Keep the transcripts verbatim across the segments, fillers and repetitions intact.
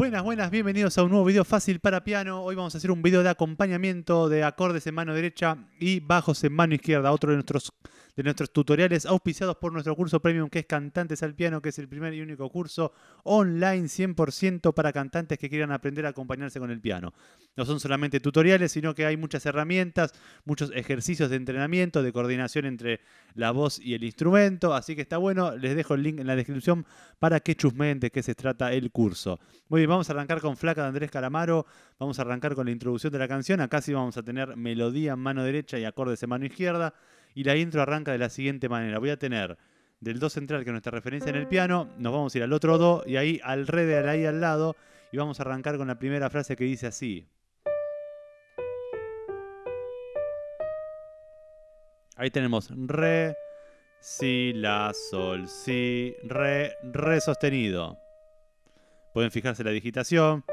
Buenas, buenas, bienvenidos a un nuevo video fácil para piano. Hoy vamos a hacer un video de acompañamiento de acordes en mano derecha y bajos en mano izquierda. Otro de nuestros, de nuestros tutoriales auspiciados por nuestro curso premium que es Cantantes al Piano, que es el primer y único curso online cien por ciento para cantantes que quieran aprender a acompañarse con el piano. No son solamente tutoriales, sino que hay muchas herramientas, muchos ejercicios de entrenamiento, de coordinación entre la voz y el instrumento. Así que está bueno, les dejo el link en la descripción para que chusmeen de qué se trata el curso. Muy bien, vamos a arrancar con Flaca de Andrés Calamaro. Vamos a arrancar con la introducción de la canción. Acá sí vamos a tener melodía en mano derecha y acordes en mano izquierda. Y la intro arranca de la siguiente manera. Voy a tener del do central, que es nuestra referencia en el piano. Nos vamos a ir al otro do y ahí al re de ahí al lado. Y vamos a arrancar con la primera frase que dice así. Ahí tenemos re, si, la, sol, si, re, re sostenido. Pueden fijarse la digitación.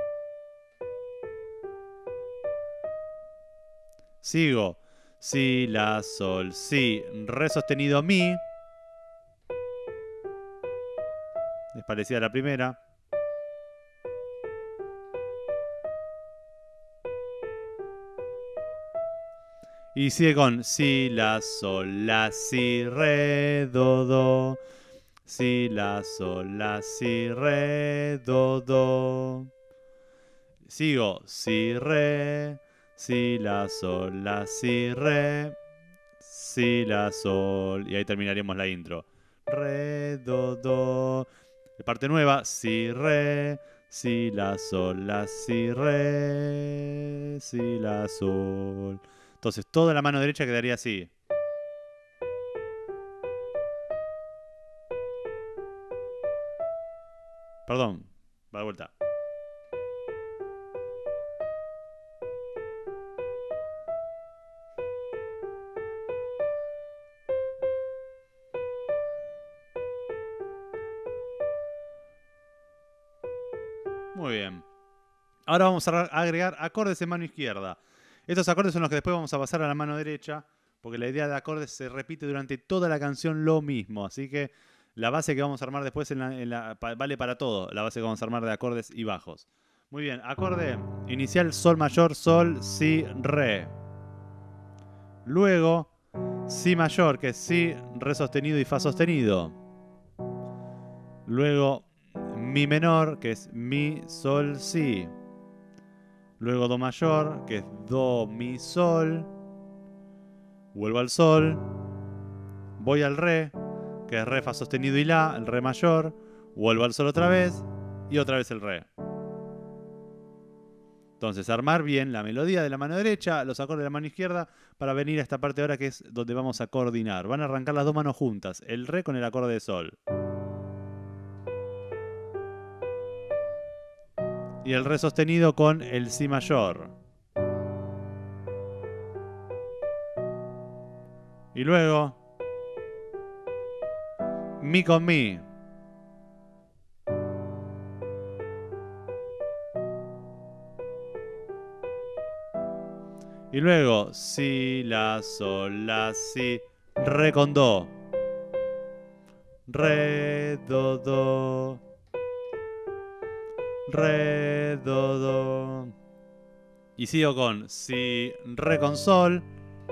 Sigo. Si, la, sol, si, re sostenido, mi. Es parecida a la primera. Y sigue con si, la, sol, la, si, re, do, do. Si, la, sol, la, si, re, do, do. Sigo. Si, re. Si, la, sol, la, si, re. Si, la, sol. Y ahí terminaríamos la intro. Re, do, do. Parte nueva. Si, re. Si, la, sol, la, si, re. Si, la, sol. Entonces toda la mano derecha quedaría así. Perdón, va de vuelta. Muy bien. Ahora vamos a agregar acordes en mano izquierda. Estos acordes son los que después vamos a pasar a la mano derecha, porque la idea de acordes se repite durante toda la canción lo mismo. Así que la base que vamos a armar después en la, en la, vale para todo, la base que vamos a armar de acordes y bajos. Muy bien, acorde inicial, sol mayor, sol, si, re. Luego, si mayor, que es si, re sostenido y fa sostenido. Luego, mi menor, que es mi, sol, si. Luego do mayor, que es do, mi, sol. Vuelvo al sol. Voy al re, que es re, fa sostenido y la, el re mayor. Vuelvo al sol otra vez y otra vez el re. Entonces, armar bien la melodía de la mano derecha, los acordes de la mano izquierda, para venir a esta parte ahora que es donde vamos a coordinar. Van a arrancar las dos manos juntas, el re con el acorde de sol. Y el re sostenido con el si mayor. Y luego, mi con mi. Y luego, si, la, sol, la, si, re con do. Re, do, do. Re, do, do. Y sigo con si, re con sol.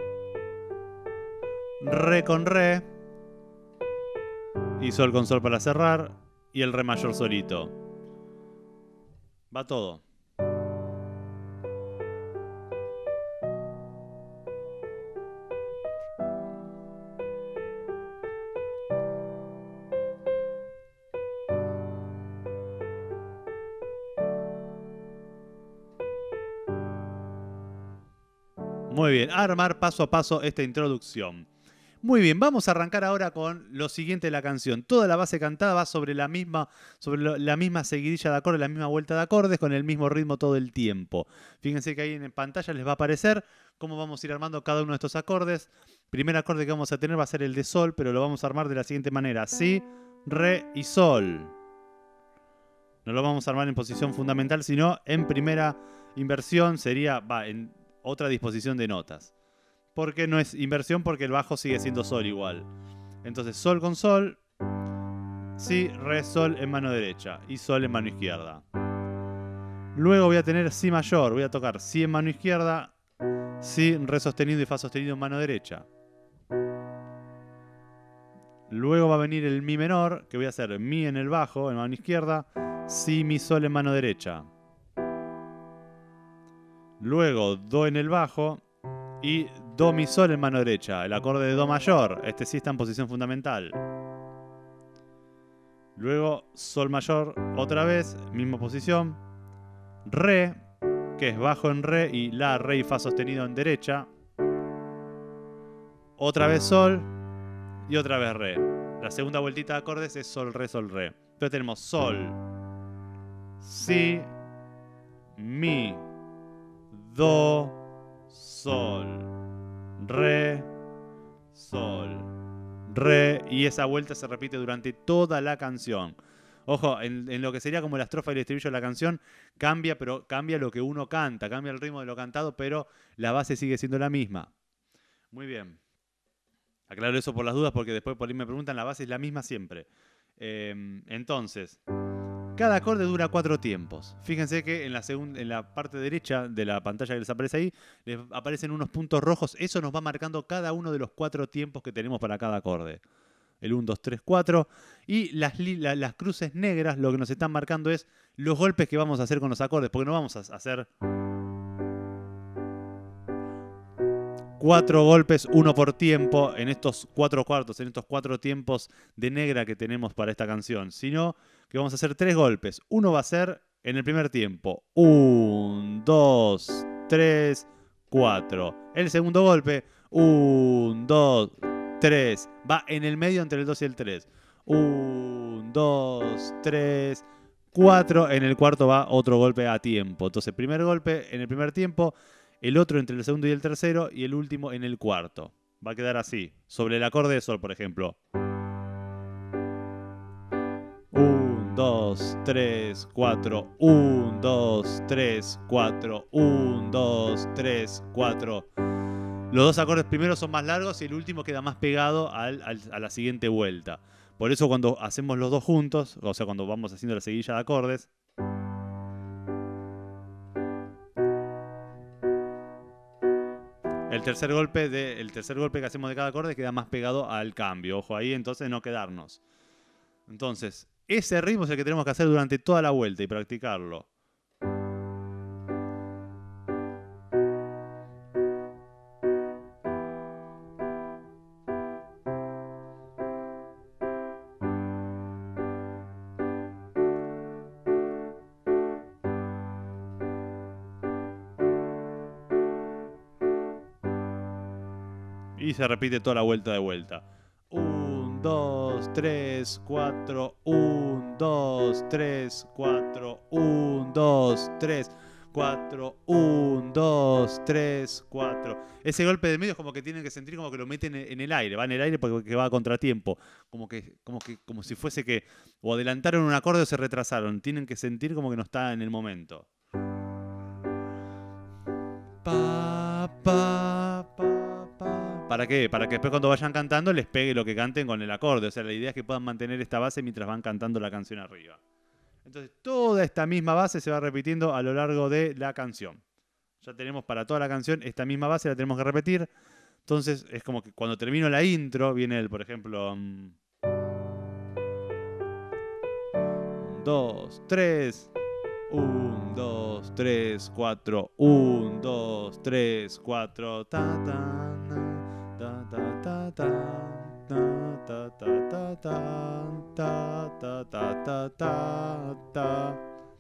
Re con re. Y sol con sol para cerrar. Y el re mayor solito. Va todo. Muy bien, armar paso a paso esta introducción. Muy bien, vamos a arrancar ahora con lo siguiente de la canción. Toda la base cantada va sobre la misma, sobre lo, la misma seguidilla de acordes, la misma vuelta de acordes, con el mismo ritmo todo el tiempo. Fíjense que ahí en pantalla les va a aparecer cómo vamos a ir armando cada uno de estos acordes. Primer acorde que vamos a tener va a ser el de sol, pero lo vamos a armar de la siguiente manera. Si, re y sol. No lo vamos a armar en posición fundamental, sino en primera inversión sería, va, en otra disposición de notas. Porque no es inversión, porque el bajo sigue siendo sol igual. Entonces sol con sol, si, re, sol en mano derecha y sol en mano izquierda. Luego voy a tener si mayor. Voy a tocar si en mano izquierda, si, re sostenido y fa sostenido en mano derecha. Luego va a venir el mi menor, que voy a hacer mi en el bajo, en mano izquierda, si, mi, sol en mano derecha. Luego do en el bajo y do, mi, sol en mano derecha. El acorde de do mayor, este sí está en posición fundamental. Luego sol mayor otra vez, misma posición. Re, que es bajo en re y la, re y fa sostenido en derecha. Otra vez sol y otra vez re. La segunda vueltita de acordes es sol, re, sol, re. Entonces tenemos sol, si, mi, do, sol, re, sol, re. Y esa vuelta se repite durante toda la canción. Ojo, en, en lo que sería como la estrofa y el estribillo de la canción, cambia, pero cambia lo que uno canta, cambia el ritmo de lo cantado, pero la base sigue siendo la misma. Muy bien. Aclaro eso por las dudas porque después por ahí me preguntan, la base es la misma siempre. Eh, entonces, cada acorde dura cuatro tiempos. Fíjense que en la, en la parte derecha de la pantalla que les aparece ahí, les aparecen unos puntos rojos. Eso nos va marcando cada uno de los cuatro tiempos que tenemos para cada acorde. El uno, dos, tres, cuatro. Y las, la, las cruces negras lo que nos están marcando es los golpes que vamos a hacer con los acordes. Porque no vamos a hacer cuatro golpes, uno por tiempo, en estos cuatro cuartos, en estos cuatro tiempos de negra que tenemos para esta canción. Sino que vamos a hacer tres golpes. Uno va a ser en el primer tiempo. Un, dos, tres, cuatro. El segundo golpe. Un, dos, tres. Va en el medio entre el dos y el tres. Un, dos, tres, cuatro. En el cuarto va otro golpe a tiempo. Entonces, primer golpe en el primer tiempo. El otro entre el segundo y el tercero. Y el último en el cuarto. Va a quedar así. Sobre el acorde de sol, por ejemplo. uno, dos, tres, cuatro. uno, dos, tres, cuatro. uno, dos, tres, cuatro. Los dos acordes primeros son más largos y el último queda más pegado al, al, a la siguiente vuelta. Por eso cuando hacemos los dos juntos, o sea, cuando vamos haciendo la seguilla de acordes, el tercer golpe de, el tercer golpe que hacemos de cada acorde queda más pegado al cambio. Ojo ahí, entonces no quedarnos. Entonces, ese ritmo es el que tenemos que hacer durante toda la vuelta y practicarlo. Y se repite toda la vuelta de vuelta. uno, dos, tres, cuatro. uno, dos, tres, cuatro. uno, dos, tres, cuatro. uno, dos, tres, cuatro. Ese golpe de medio es como que tienen que sentir como que lo meten en el aire. Va en el aire porque va a contratiempo. Como que, como que, como si fuese que o adelantaron un acorde o se retrasaron. Tienen que sentir como que no está en el momento. Pa, pa, pa. ¿Para qué? Para que después cuando vayan cantando les pegue lo que canten con el acorde. O sea, la idea es que puedan mantener esta base mientras van cantando la canción arriba. Entonces, toda esta misma base se va repitiendo a lo largo de la canción. Ya tenemos para toda la canción esta misma base, la tenemos que repetir. Entonces, es como que cuando termino la intro, viene el, por ejemplo... Um, dos, tres... uno, dos, tres, cuatro. uno, dos, tres, cuatro. Ta, ta, ta, ta, ta, ta, ta, ta, ta, ta, ta, ta, ta, ta, ta,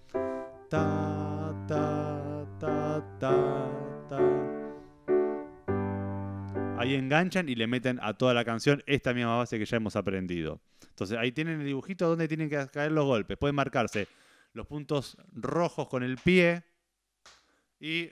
ta, ta, ta. Ahí enganchan y le meten a toda la canción esta misma base que ya hemos aprendido. Entonces ahí tienen el dibujito donde tienen que caer los golpes. Pueden marcarse los puntos rojos con el pie y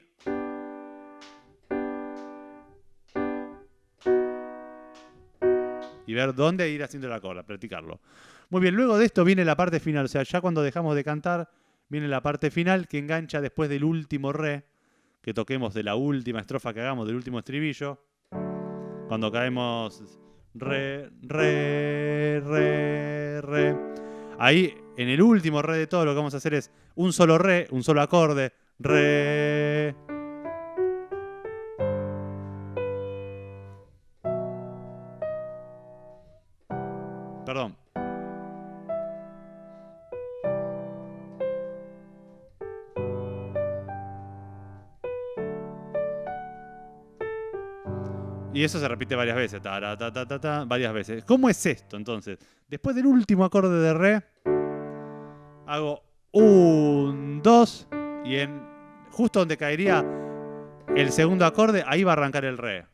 y ver dónde ir haciendo la cola, practicarlo. Muy bien, luego de esto viene la parte final, o sea, ya cuando dejamos de cantar viene la parte final que engancha después del último re, que toquemos de la última estrofa que hagamos, del último estribillo. Cuando caemos re, re, re, re. Ahí En el último re de todo lo que vamos a hacer es un solo re, un solo acorde, re. Perdón. Y eso se repite varias veces, ta, ta, ta, ta, ta, ta, varias veces. ¿Cómo es esto entonces? Después del último acorde de re, hago un, dos, y en justo donde caería el segundo acorde, ahí va a arrancar el re.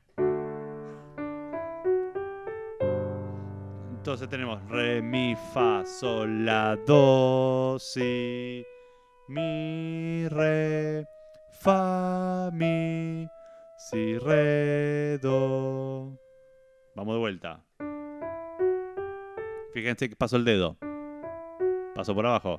Entonces tenemos re, mi, fa, sol, la, do, si, mi, re, fa, mi, si, re, do. Vamos de vuelta. Fíjense que paso el dedo. Paso por abajo.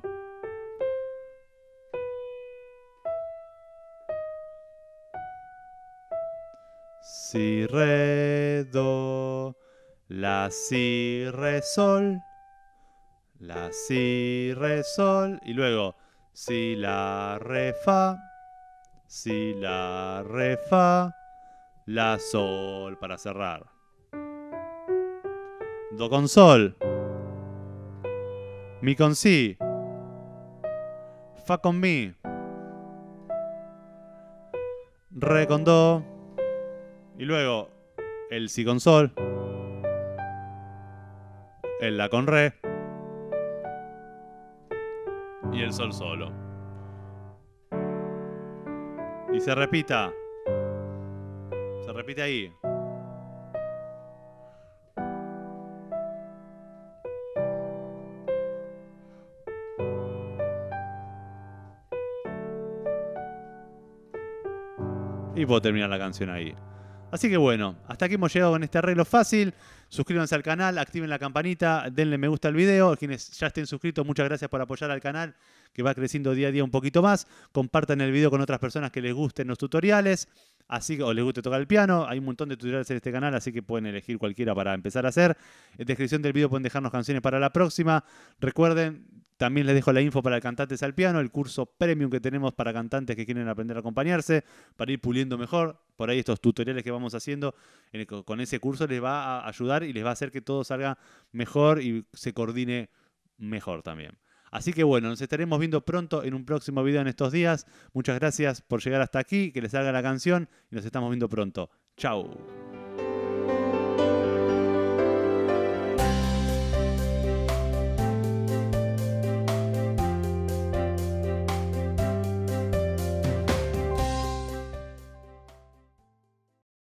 Si, re, do. La, si, re, sol. La, si, re, sol. Y luego, si, la, re, fa. Si, la, re, fa. La, sol para cerrar. Do con sol. Mi con si. Fa con mi. Re con do. Y luego el si con sol. El la con re. Y el sol solo. Y se repita. Se repite ahí. Y puedo terminar la canción ahí. Así que bueno, hasta aquí hemos llegado con este arreglo fácil. Suscríbanse al canal, activen la campanita, denle me gusta al video. Quienes ya estén suscritos, muchas gracias por apoyar al canal, que va creciendo día a día un poquito más. Compartan el video con otras personas que les gusten los tutoriales, así o les guste tocar el piano. Hay un montón de tutoriales en este canal, así que pueden elegir cualquiera para empezar a hacer. En descripción del video pueden dejarnos canciones para la próxima. Recuerden, también les dejo la info para el Cantantes al Piano, el curso premium que tenemos para cantantes que quieren aprender a acompañarse, para ir puliendo mejor. Por ahí estos tutoriales que vamos haciendo con ese curso les va a ayudar y les va a hacer que todo salga mejor y se coordine mejor también. Así que bueno, nos estaremos viendo pronto en un próximo video en estos días. Muchas gracias por llegar hasta aquí, que les salga la canción y nos estamos viendo pronto. Chau.